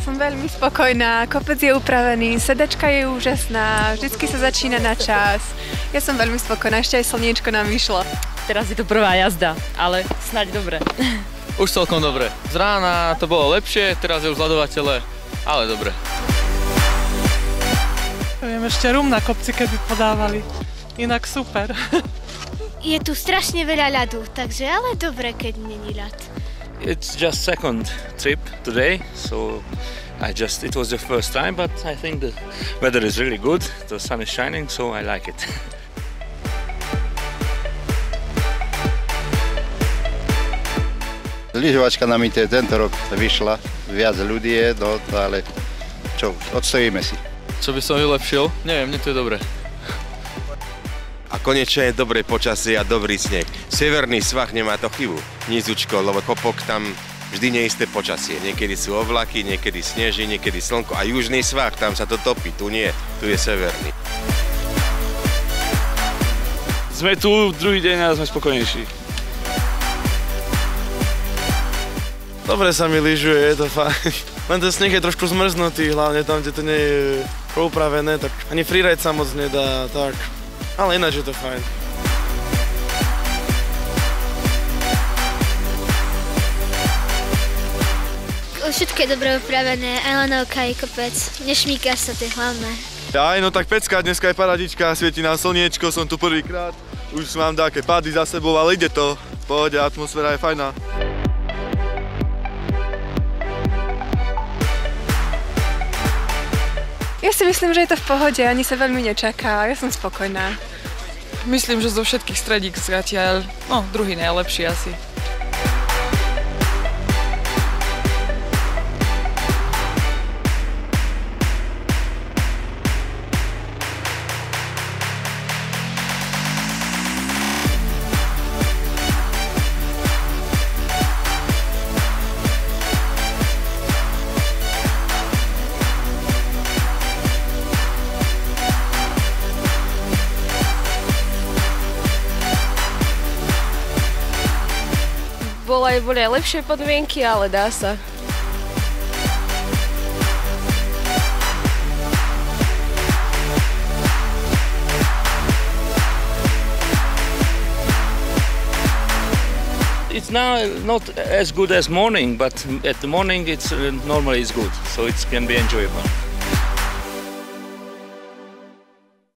Som veľmi spokojná, kopec je upravený, sedačka je úžasná, vždycky sa začína na čas. Ja som veľmi spokojná, ešte aj slniečko nám vyšlo. Teraz je to prvá jazda, ale snáď dobre. Už celkom dobre. Z rána to bolo lepšie, teraz je už zľadovatele, ale dobre. Viem, ešte rum na kopci, keby podávali. Inak super. Je tu strašne veľa ľadu, takže ale dobre, keď není ľad. It's just second trip today, so it was the first time, but I think the weather is really good. The sun is shining, so I like it. Lyžovačka nám tento rok vyšla, viac ľudí je, no, ale čo, odstojíme si. Čo by som vylepšil? Neviem, mne to je dobre. A konečne je dobré počasie a dobrý sneh. Severný svah nemá to chybu. Nízučko, lebo kopok tam vždy neisté počasie. Niekedy sú oblaky, niekedy sneží, niekedy slnko. A južný svah, tam sa to topí, tu nie, tu je severný. Sme tu druhý deň a sme spokojnejší. Dobre sa mi lyžuje, je to fajn. Len ten sneh je trošku zmrznutý, hlavne tam, kde to nie je poupravené, tak ani freeride sa moc nedá, tak. Ale ináč je to fajn. Všetko je dobre upravené, aj lanovka, aj kopec. Nešmíkaš sa, to je hlavné. Aj, no tak pecka, dneska je paradička, svieti nám slniečko, som tu prvýkrát. Už mám také pády za sebou, ale ide to. V pohode, atmosféra je fajná. Ja si myslím, že je to v pohode, ani sa veľmi nečaká, ja som spokojná. Myslím, že zo všetkých stredík zatiaľ, druhý najlepší asi. Boli aj lepšie podmienky, ale dá sa. It's now not as good as morning, but at the morning it's normally is good, so it can be enjoyable.